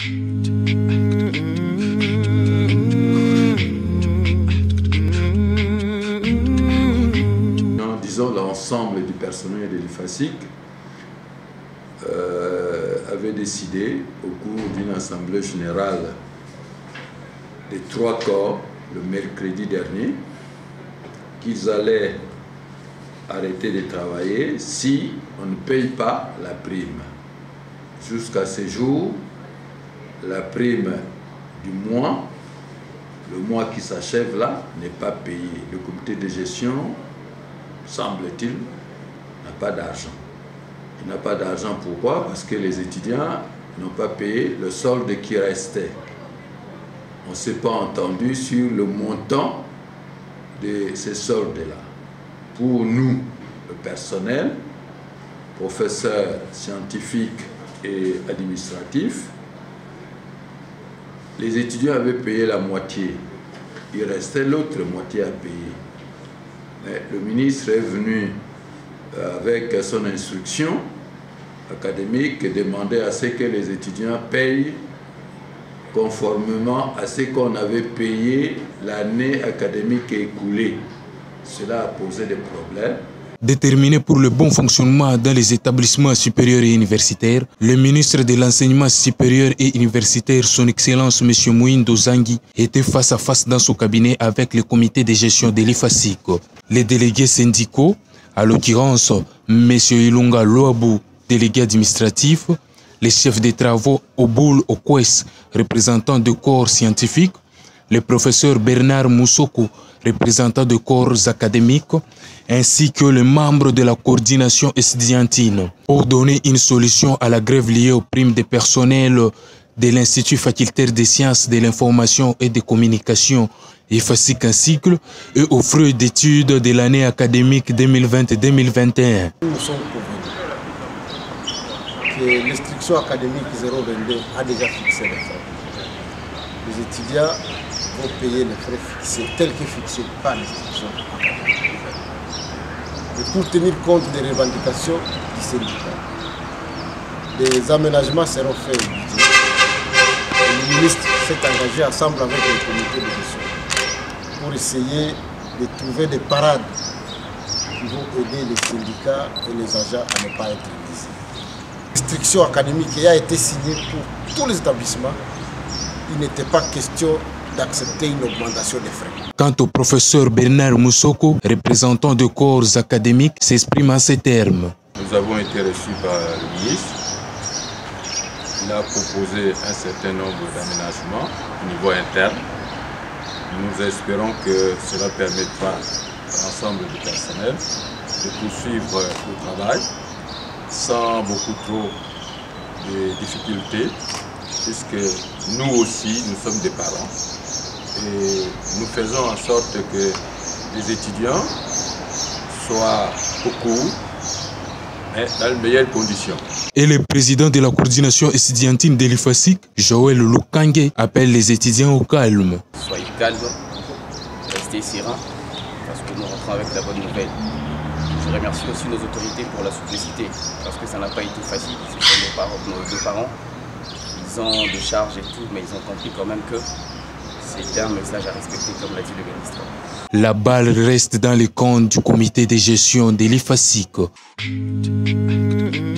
Disons, l'ensemble du personnel de l'IFASIC avait décidé au cours d'une assemblée générale des 3 corps le mercredi dernier qu'ils allaient arrêter de travailler si on ne paye pas la prime. Jusqu'à ce jour, la prime du mois, le mois qui s'achève là, n'est pas payée. Le comité de gestion, semble-t-il, n'a pas d'argent. Il n'a pas d'argent pourquoi? Parce que les étudiants n'ont pas payé le solde qui restait. On ne s'est pas entendu sur le montant de ces soldes-là. Pour nous, le personnel, professeurs scientifiques et administratifs, les étudiants avaient payé la moitié. Il restait l'autre moitié à payer. Mais le ministre est venu avec son instruction académique demander à ce que les étudiants payent conformément à ce qu'on avait payé l'année académique écoulée. Cela a posé des problèmes. Déterminé pour le bon fonctionnement dans les établissements supérieurs et universitaires, le ministre de l'Enseignement supérieur et universitaire, son Excellence M. Mouindo Zangui, était face à face dans son cabinet avec le comité de gestion de l'IFASIC. Les délégués syndicaux, à l'occurrence M. Ilunga Loabou, délégué administratif, les chefs de travaux Oboul Okwes, représentant de corps scientifiques, le professeur Bernard Moussoko, représentant de corps académiques, ainsi que les membres de la coordination estudiantine, pour donner une solution à la grève liée aux primes de personnel de l'Institut facultaire des sciences de l'information et des communications IFASIC un cycle et aux fruits d'études de l'année académique 2020-2021. Nous sommes convenus que l'instruction académique 022 a déjà fixé les frais. Les étudiants vont payer les frais fixés, tels que fixés par l'instruction académique. Et pour tenir compte des revendications du syndicat, des aménagements seront faits au budget. Le ministre s'est engagé ensemble avec le comité de gestion pour essayer de trouver des parades qui vont aider les syndicats et les agents à ne pas être lésés. L'instruction académique qui a été signée pour tous les établissements, il n'était pas question d'accepter une augmentation des frais. Quant au professeur Bernard Moussoko, représentant de corps académiques, s'exprime en ces termes. Nous avons été reçus par le ministre. Il a proposé un certain nombre d'aménagements au niveau interne. Nous espérons que cela permettra à l'ensemble du personnel de poursuivre le travail sans beaucoup trop de difficultés, puisque nous aussi, nous sommes des parents. Et nous faisons en sorte que les étudiants soient au cours, mais dans les meilleures conditions. Et le président de la coordination estudiantine de l'IFASIC, Joël Lukange, appelle les étudiants au calme. Soyez calmes, restez sereins, parce que nous rentrons avec la bonne nouvelle. Je remercie aussi nos autorités pour la simplicité, parce que ça n'a pas été facile. C'est nos deux parents, ils ont des charges et tout, mais ils ont compris quand même que c'était un message à respecter, comme l'a dit le ministre. La balle reste dans les camps du comité de gestion de l'IFASIC.